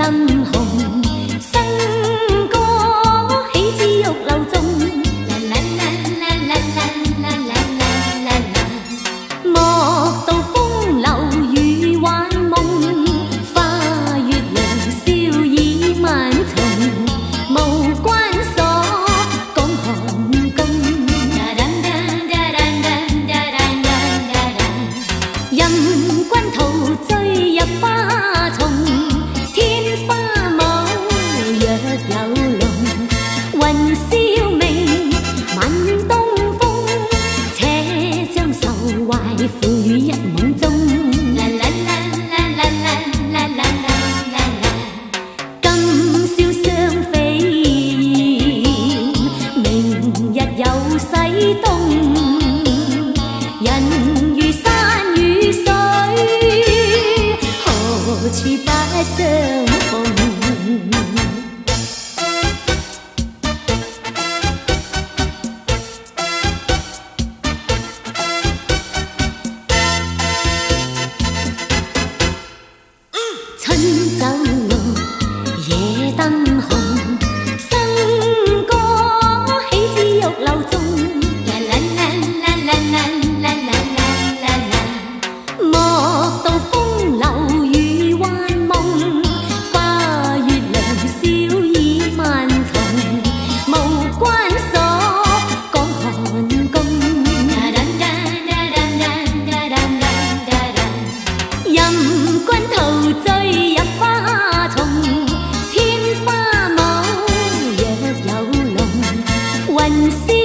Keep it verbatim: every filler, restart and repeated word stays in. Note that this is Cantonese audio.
燈紅，新歌喜之玉樓中，啦啦啦啦啦啦啦啦啦啦，莫道風流與幻夢，花月亮笑意萬重，無關鎖講寒宮，任君陶醉入花叢，天花舞若有龍，雲霄明，晚東風，且將愁懷付於一夢中。啦啦啦啦啦啦啦啦啦啦，今宵雙飛燕，明日又西東，人如山與水，何處不相逢？春酒綠，夜燈紅，新歌喜之玉樓中，啦啦啦啦啦啦啦啦啦啦，莫道風流與幻夢，花月亮笑意萬重，無關鎖講寒宮，任君陶醉入花叢，天花舞若有龍，雲霄